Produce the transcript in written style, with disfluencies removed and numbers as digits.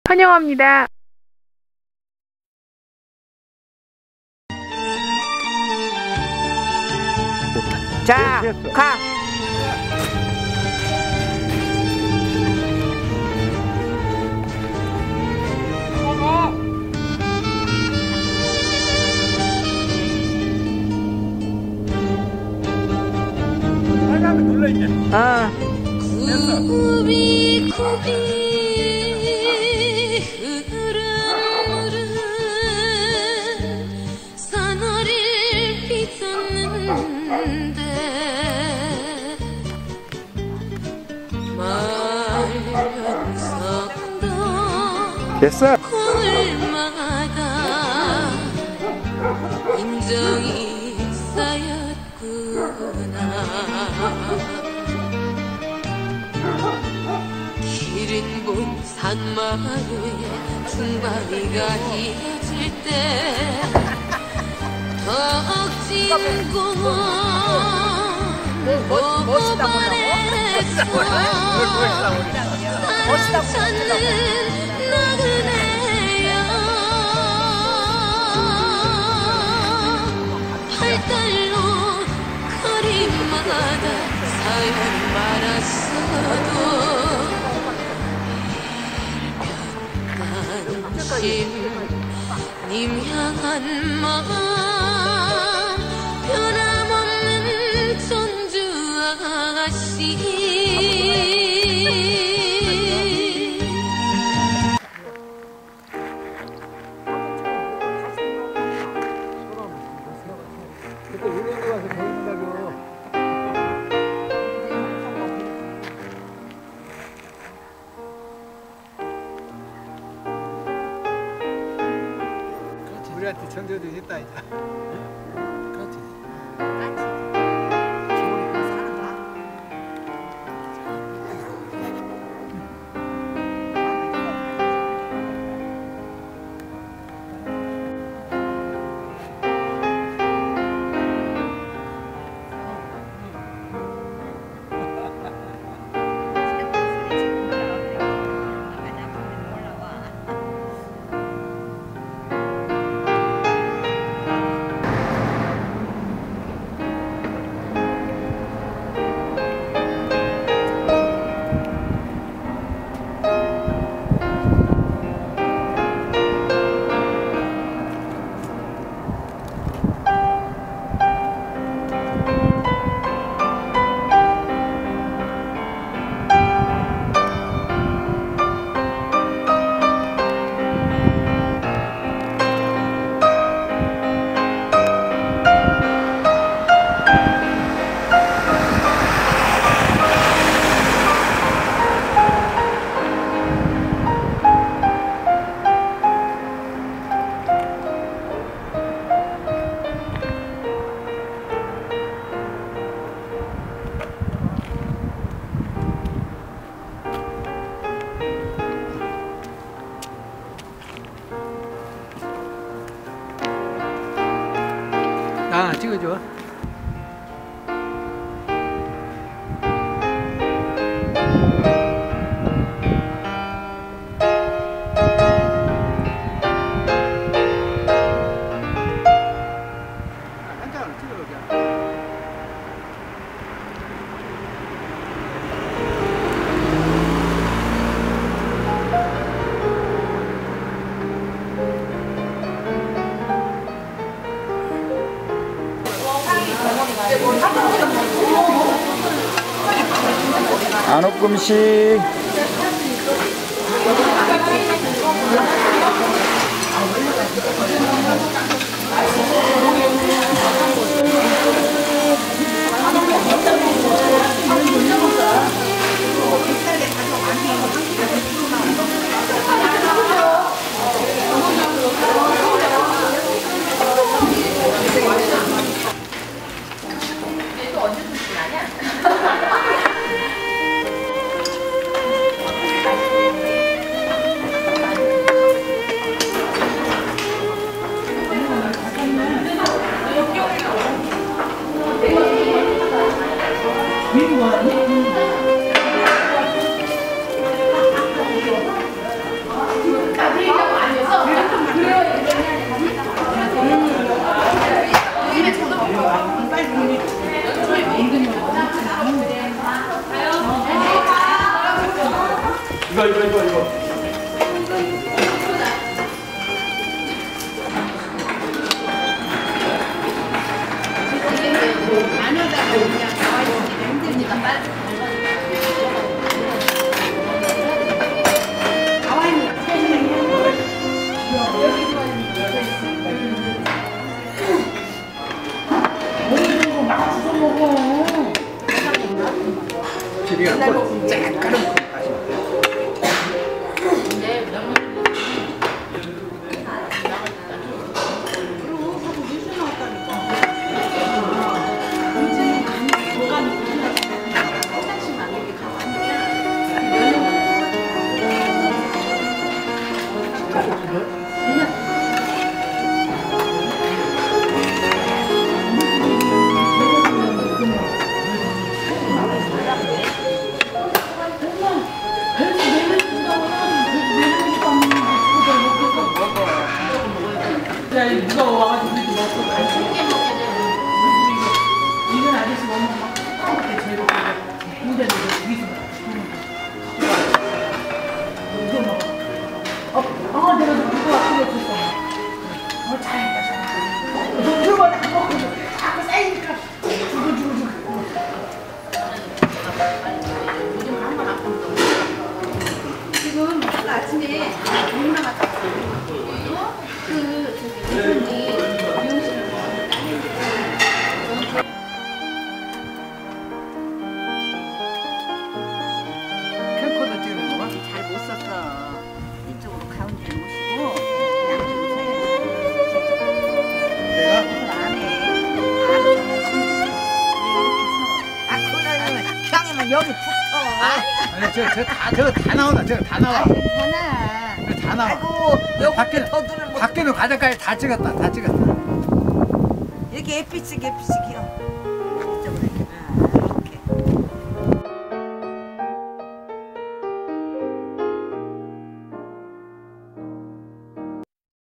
환영합니다. 자, 가! 빨간불 눌러 이제. 굽이 흐른 물은 사나리를 빚었는데 말면서도 됐어. 거울마다 인정이 쌓였구나. 기린 산마루에 중바위가 이어질 때 덕진 공원 보고만에서 사랑 찾는 나그네여 팔달로 거리마다 사연이 많았어도 님 향한 마음 변함없는 전주 아가씨. 그때 우리한테 와서 보인다고. 우리한테 전도도 했다 이제. 그렇지. 찍어줘. 한 장을 찍어줘. 안옥금식 길이가 한번 쫙 깔아놓고 가시면 돼요. 누가 와가지고 이렇게 먹고 맛있게 먹게 되는 이건 아저씨 못 먹어. 그때 제일 무대도 위에서 이거 먹어. 내가 누구 앞에 줬어. 잘했다 잘했다. 누구 안 먹고 자꾸 쌓이니까 주고. 요즘 한번 아픈다. 지금 아침에 누나 갔다 왔어. 이분이 미용실을 캠코더 찍는 거만? 잘 못 썼어. 이쪽으로 가운데를 모시고 양쪽으로 서야 내가? 안 해. 그거는 형이면 여기 붙어. 아니 저거 다 나온다. 저거 다 나와. 괜찮아. 저거 다 나와. 아이고 여기 밖에 더 두는 거. 밖에도 과자까지 다 찍었다. 이렇게 예삐치기요.